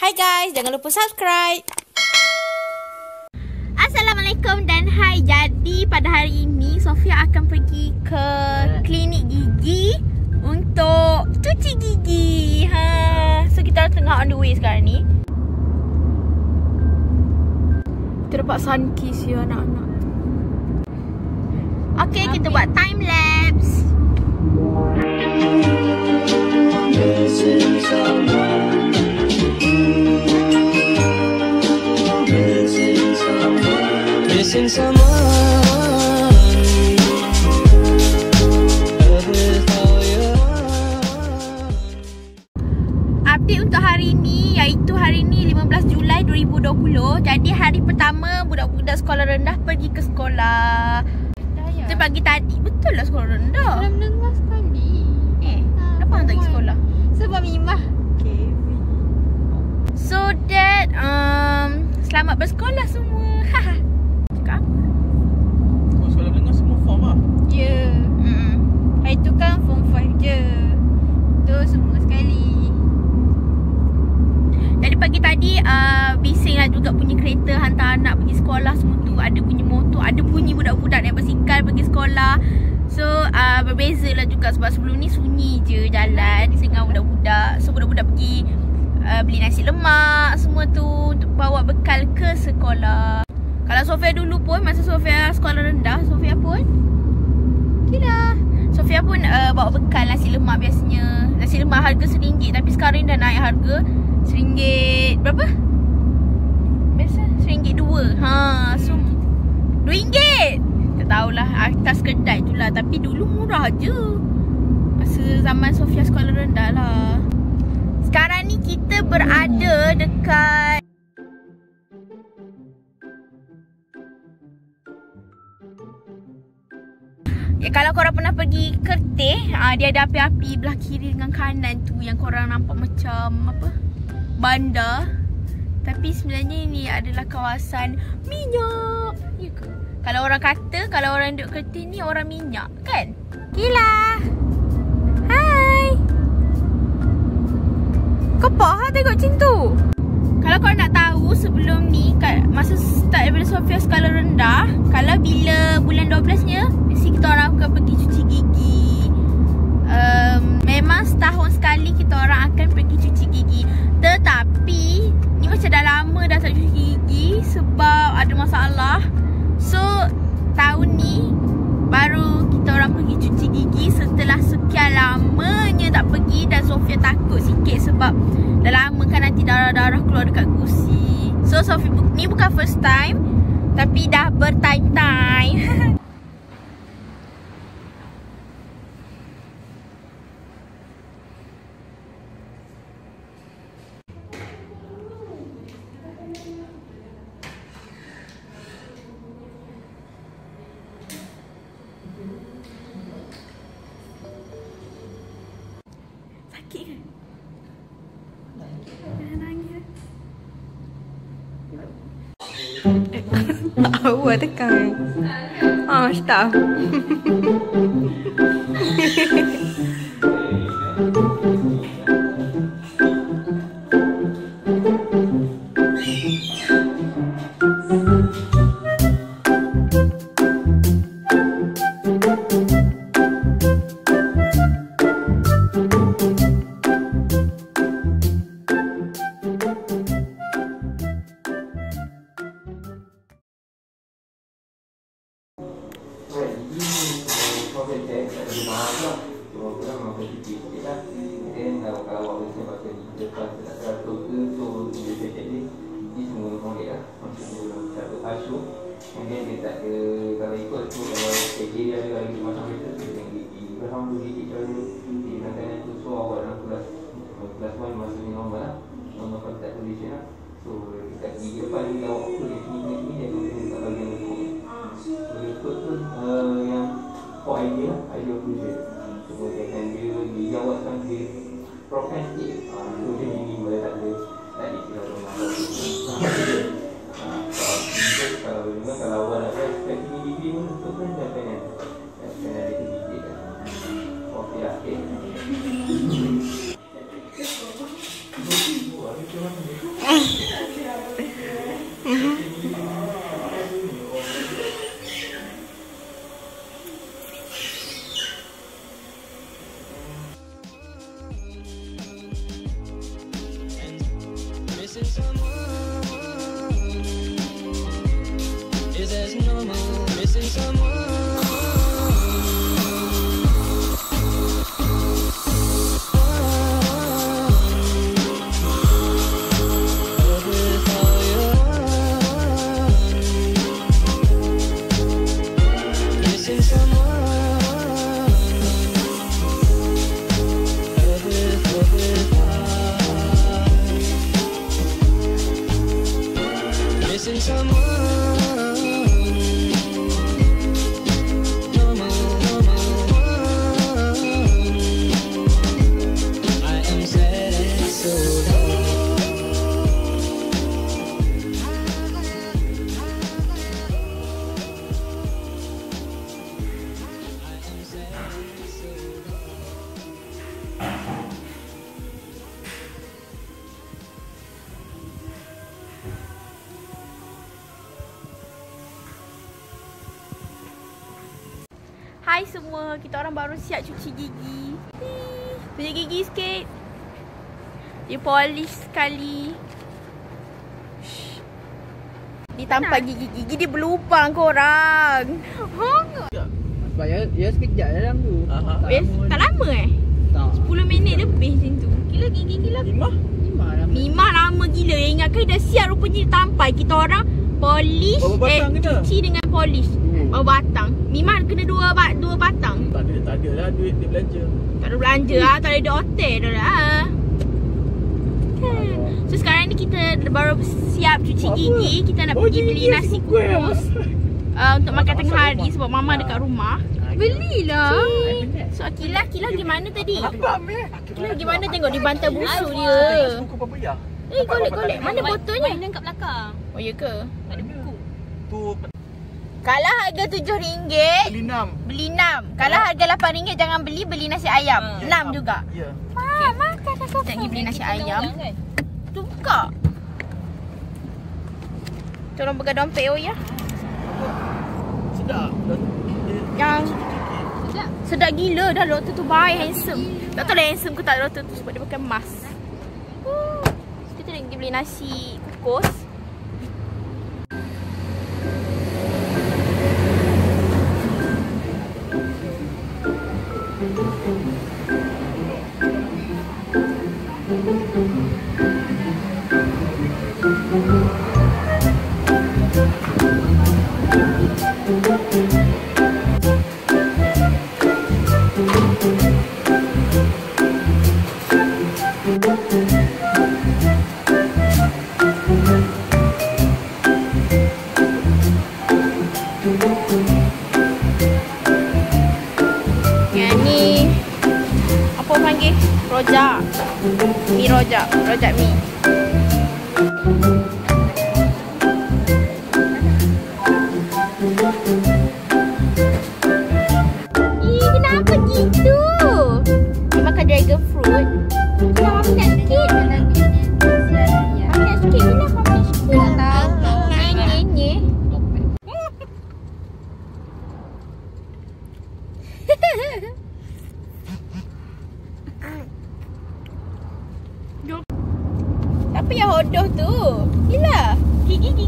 Hai guys, jangan lupa subscribe. Assalamualaikum dan hai. Jadi pada hari ini Sofia akan pergi ke klinik gigi untuk cuci gigi. So kita tengah on the way sekarang ni. Kita dapat sun kiss ya anak-anak. Okay, kita buat time lapse. Missing someone. Update untuk hari ni, iaitu hari ni 15 Julai 2020. Jadi hari pertama budak-budak sekolah rendah pergi ke sekolah. Kita pagi tadi, betul lah sekolah rendah. Dalam dengar sekali. Kenapa hang tak pergi sekolah? Sebab Mimah So that selamat bersekolah semua. Cakap apa? Oh, sekolah menengah semua form lah. Ya. Hari tu kan form 5 je. Tu semua sekali. Jadi pagi tadi bising lah juga punya kereta hantar anak pergi sekolah semua tu. Ada bunyi motor, ada bunyi budak-budak naik basikal pergi sekolah. So berbeza lah juga sebab sebelum ni sunyi je jalan dengan budak-budak. So budak-budak pergi beli nasi lemak semua tu untuk bawa bekal ke sekolah. Kalau Sofia dulu pun, masa Sofia sekolah rendah, Sofia pun Sofia pun bawa bekal nasi lemak biasanya. Nasi lemak harga RM1 tapi sekarang dah naik harga RM1 berapa? Biasa RM1 2. So RM2. Tak tahulah atas kedai tu lah. Tapi dulu murah je masa zaman Sofia sekolah rendah lah. Sekarang ni kita berada dekat kalau korang pernah pergi Kerteh, dia ada api-api belah kiri dengan kanan tu yang korang nampak macam apa? Bandar. Tapi sebenarnya ini adalah kawasan minyak. Ya ke? Kalau orang kata, kalau orang duduk Kerteh ni orang minyak kan? Gila. Hai. Kepak ha tengok macam tu. Kalau korang nak tahu sebelum ni masa start daripada Sofia skala rendah, kalau bila bulan 12-nya mesti kita orang akan pergi cuci gigi. Memang setahun sekali kita orang akan pergi cuci gigi. Tetapi ni macam dah lama dah tak cuci gigi sebab ada masalah. So tahun ni baru kita orang pergi cuci gigi setelah sekian lamanya tak pergi. Dan Sofia takut sikit sebab dah lama kan nanti darah-darah keluar dekat gusi. So Sofia ni bukan first time tapi dah bertime-time. Sakit ke? Jangan nangis. Awak tekan. Stop. Kemudian dia tak ada, kalau ikut tu kalau KJ dia ada lagi macam itu tu dengan gigi. Alhamdulillah gigi kalau di rancangan tu so awal dalam kelas 1 maksudnya normal lah, normal contact position lah. So dekat gigi depan ni awak tu dia sini dia kena kat bagian lekuk. So lekuk tu yang for idea lah, idea occlusion. Kemudian dia dijawabkan dia profan sikit. So dia minimal tak ada istilah rumah. Kalau awak nak expect gigi pun tu kan dah pengen ada gigi kan. Okey lah. Okey. Missing someone. Is as normal. Missing someone. Hai semua, kita orang baru siap cuci gigi. Tunjuk gigi sikit. Dia polish sekali. Dia tampak gigi-gigi dia berlubang korang. Sebab ya sekejap dalam tu. Tak lama Tak. 10 minit lebih macam tu. Gila gigi gila. Mimah lama gila. Ingatkan dah siap rupanya dia tampai. Kita orang polish, cuci dengan polish. Batang. Mimah kena dua batang. Tak ada lah duit dia belanja. Tak ada belanja lah. Tak ada duit hotel dah lah. So sekarang ni kita baru siap cuci gigi. Kita nak pergi beli nasi kukus untuk makan tengah hari sebab mama dekat rumah. Belilah. So Akilah gimana tadi? Akilah gimana tengok dia bantal busuk dia. Buku Papaya. Golek. Mana botolnya? Mainan kat belakang. Oh ya ke? Tak ada buku. Tu Kalau harga RM7 beli 6. Kalau harga RM8 jangan beli nasi ayam. 6 juga. Ya. Makan aku. Kita pergi beli nasi ayam. Tu buka. Tolong buka dompet ya. Sedap. Yang sedap gila dah doktor tu baik, handsome. Tak tahu lah handsome ke tak doktor tu sebab dia pakai mask. Kita nak pergi beli nasi kukus. Yang ni apa panggil? Rojak. Mi rojak. Rojak mi. Kenapa gitu? Dia makan dragon fruit. Kenapa Mami nak sikit? Mami nak sikit. Kenapa Mami nak sikit? Tak tahu. Nye. Apa yang hodoh tu? Gila. Gigi.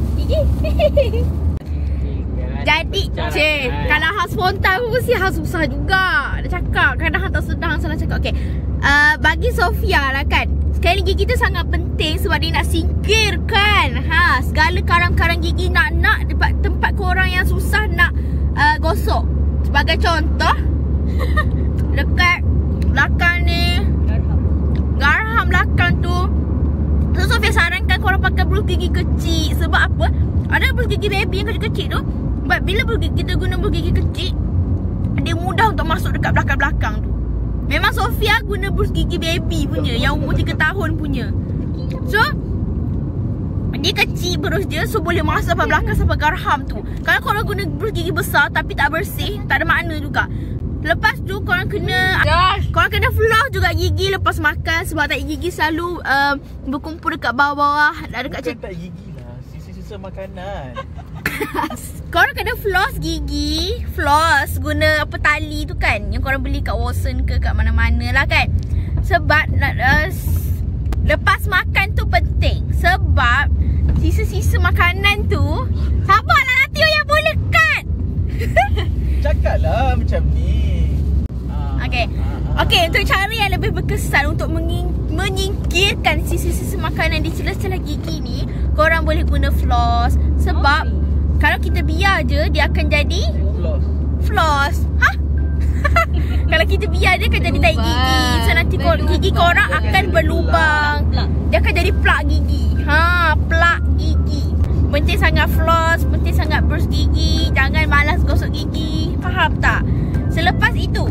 Jadi, kalau hang spontan pun mesti hang susah juga. Dah cakap, kadang hang tak sedar hang salah cakap. Okey. Bagi Sofia lah kan. Sekali gigi tu sangat penting sebab dia nak singkirkan segala karang-karang gigi nak tempat korang yang susah nak gosok. Sebagai contoh, dekat belakang ni, garham belakang tu. So Sofia sarankan korang pakai brus gigi kecil. Sebab apa? Ada brus gigi baby yang kecil-kecil tu. Sebab bila kita guna brus gigi kecil, dia mudah untuk masuk dekat belakang-belakang tu. Memang Sofia guna brus gigi baby punya, yang umur 3 tahun punya. So dia kecil brus dia, so boleh masuk sampai belakang sampai garham tu. Kalau korang guna brus gigi besar tapi tak bersih, tak ada makna juga. Lepas tu korang kena floss juga gigi lepas makan. Sebab tak gigi selalu berkumpul dekat bawah-bawah, dekat Bukan tak gigi lah, sisa-sisa makanan. Korang kena floss gigi. Floss guna apa tali tu kan, yang korang beli kat Watson ke kat mana-mana lah kan. Sebab lepas makan tu penting. sisa-sisa makanan tu, sabarlah nanti yang boleh cut. Cakaplah macam ni. Okay, untuk cara yang lebih berkesan untuk menyingkirkan sisa-sisa makanan di celah-celah gigi ni, korang boleh guna floss. Sebab kalau kita biar je, dia akan jadi floss. Ha? Kalau kita biar dia akan jadi tahi gigi. So nanti gigi korang akan berlubang. Dia akan jadi plak gigi. Plak gigi. Penting sangat floss, penting sangat brush gigi. Jangan malas gosok gigi. Faham tak? Selepas itu,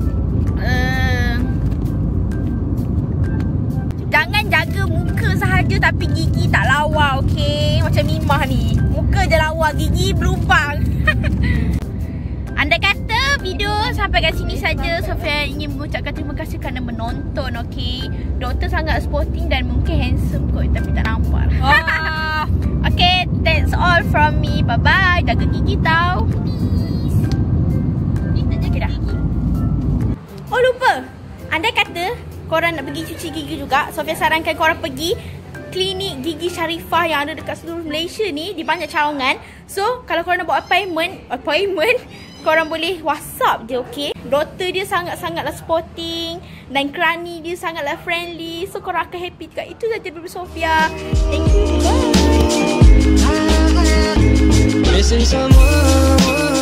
jangan jaga muka sahaja tapi gigi tak lawa, okey? Macam Mimah ni, muka je lawa, gigi berlubang. Andai kata video sampai kat sini saja, Sofia ingin mengucapkan terima kasih kerana menonton, okey? Doktor sangat sporting dan mungkin handsome kot, tapi tak nampak. Okay, that's all from me. Bye-bye. Jaga gigi tau. Peace. Kita jaga dah. Oh, lupa. Andai kata korang nak pergi cuci gigi juga, Sofia sarankan korang pergi klinik gigi Sharifah yang ada dekat seluruh Malaysia ni, di banyak cawangan. So, kalau korang nak buat appointment, korang boleh WhatsApp je, okay? Doktor dia sangat-sangatlah sporting dan kerani dia sangatlah friendly. So, korang akan happy juga. Itu saja dari Sofia. Thank you. Bye. Missing someone.